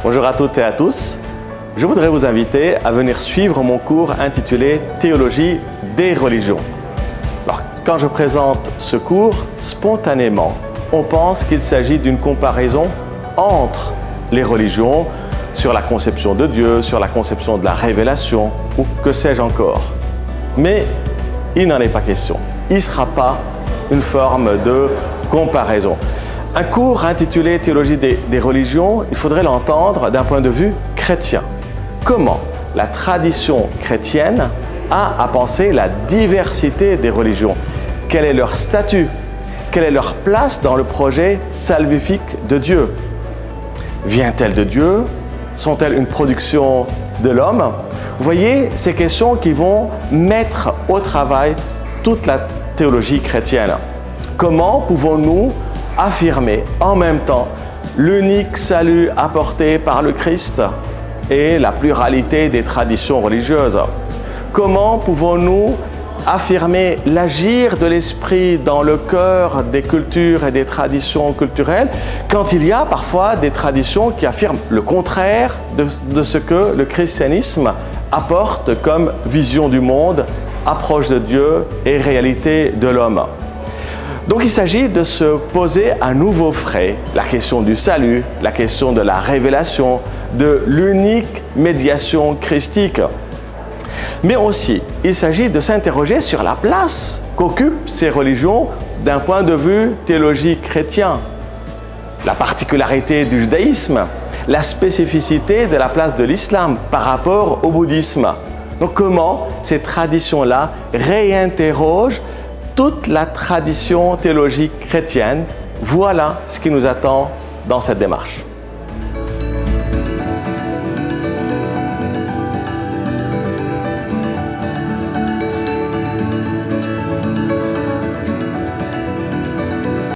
Bonjour à toutes et à tous. Je voudrais vous inviter à venir suivre mon cours intitulé Théologie des religions. Alors, quand je présente ce cours, spontanément, on pense qu'il s'agit d'une comparaison entre les religions sur la conception de Dieu, sur la conception de la révélation ou que sais-je encore. Mais il n'en est pas question. Il ne sera pas une forme de comparaison. Un cours intitulé Théologie des religions, il faudrait l'entendre d'un point de vue chrétien. Comment la tradition chrétienne a à penser la diversité des religions? Quel est leur statut? Quelle est leur place dans le projet salvifique de Dieu? Vient-elle de Dieu? Sont-elles une production de l'homme? Vous voyez, ces questions qui vont mettre au travail toute la théologie chrétienne. Comment pouvons-nous affirmer en même temps l'unique salut apporté par le Christ et la pluralité des traditions religieuses? Comment pouvons-nous affirmer l'agir de l'esprit dans le cœur des cultures et des traditions culturelles quand il y a parfois des traditions qui affirment le contraire de ce que le christianisme apporte comme vision du monde, approche de Dieu et réalité de l'homme? Donc il s'agit de se poser à nouveau frais la question du salut, la question de la révélation, de l'unique médiation christique. Mais aussi, il s'agit de s'interroger sur la place qu'occupent ces religions d'un point de vue théologique chrétien. La particularité du judaïsme, la spécificité de la place de l'islam par rapport au bouddhisme. Donc comment ces traditions-là réinterrogent toute la tradition théologique chrétienne? Voilà ce qui nous attend dans cette démarche.